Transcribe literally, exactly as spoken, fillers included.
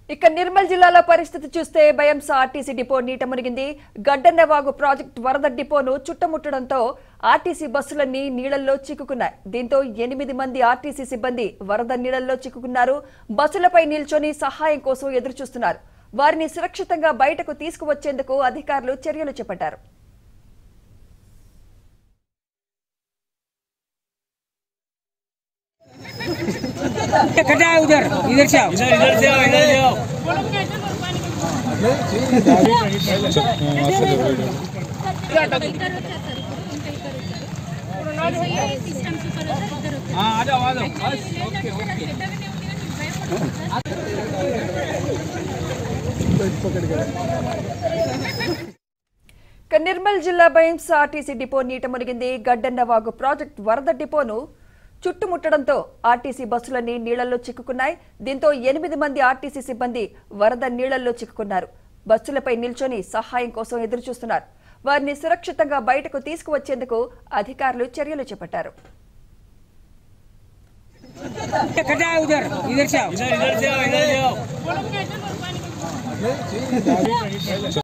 ఇక నిర్మల్ జిల్లాలో పరిస్థితి చూస్తే బయంస ఆర్టీసీ డిపో నీట మునిగింది. గడ్డన్నవాగు ప్రాజెక్టు వరద డిపోను చుట్టుముట్టడంతో ఆర్టీసీ బస్సులన్నీ నీళ్లలో చిక్కుకున్నాయి. దీంతో ఎనిమిది మంది ఆర్టీసీ సిబ్బంది వరద నీళ్లలో చిక్కుకున్నారు. బస్సులపై నిల్చొని సహాయం కోసం ఎదురుచూస్తున్నారు. వారిని సురక్షితంగా బయటకు తీసుకువచ్చేందుకు అధికారులు చర్యలు చేపట్టారు. कटा उधर इधर से आओ इधर इधर से आओ इधर से आओ हां आ जाओ आ जाओ ओके ओके నిర్మల్ జిల్లా బయంస ఆర్టీసీ డిపో నీట మునిగింది. గడ్డన్నవాగు ప్రాజెక్టు వరద డిపోను చుట్టుముట్టడంతో ఆర్టీసీ బస్సులన్నీ నీళ్లలో చిక్కుకున్నాయి. దీంతో ఎనిమిది మంది ఆర్టీసీ సిబ్బంది వరద నీళ్లలో చిక్కుకున్నారు. బస్సులపై నిల్చొని సహాయం కోసం ఎదురుచూస్తున్నారు. వారిని సురక్షితంగా బయటకు తీసుకువచ్చేందుకు అధికారులు చర్యలు చేపట్టారు. कटा उधर इधर से आओ इधर इधर से आओ इधर से आओ